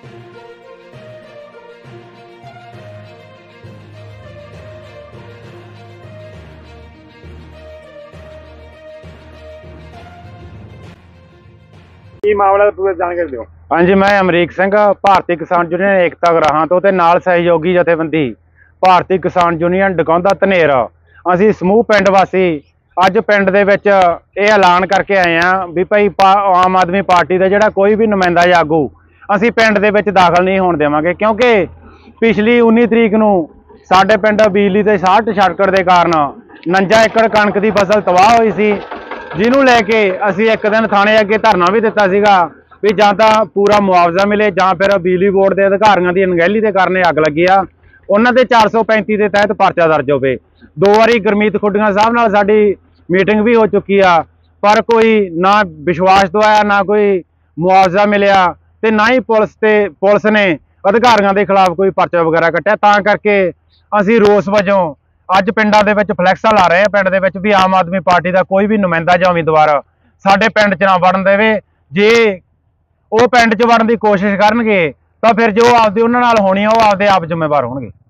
ਕੀ ਮਾਮਲਾ ਪੂਰਾ ਜਾਣਕਾਰੀ ਦਿਓ। हाँ जी, मैं अमरीक सिंह भारतीय किसान यूनियन एकता गराहां तो नाल सहयोगी जथेबंदी भारतीय किसान यूनियन डकौंदा धनेर असीं समूह पिंड वासी अज पिंड दे विच इह ऐलान करके आए हैं भी भाई आम आदमी पार्टी का जिहड़ा कोई भी नुमाइंदा या आगू असीं पिंड दे विच दाखल नहीं होण देवांगे, क्योंकि पिछली 19 तरीक नूं साडे पिंड बिजली के शार्ट सर्किट के कारण 49 एकड़ कणक की फसल तबाह हुई सी, जिन्हों लैके असीं एक दिन थाणे अगे धरना भी दिता सीगा भी जां तां पूरा मुआवजा मिले जां फिर बिजली बोर्ड के अधिकारियों की अणगहली के कारण अग लगी आ, उन्हां दे 435 के तहत परचा दर्ज होवे। 2 वारी गुरमीत खुड्डियां साहब नाल साडी मीटिंग भी हो चुकी आ, पर कोई ना विश्वास दवाया ना कोई मुआवजा मिलिया ते ना ही पुलिस ने अधिकारियों के खिलाफ कोई परचा वगैरह कट्टिया। तां करके असीं रोस वजों अज पिंडां दे विच फ्लैक्सां ला रहे हैं पिंड दे विच भी आम आदमी पार्टी का कोई भी नुमाइंदा जां उम्मीदवार साडे पिंड च ना वड़न देवे। जे वो पिंड च वड़न की कोशिश करनगे तो फिर जो आपदी उन्हां नाल होनी है वो आपदे आप जिम्मेवार होणगे।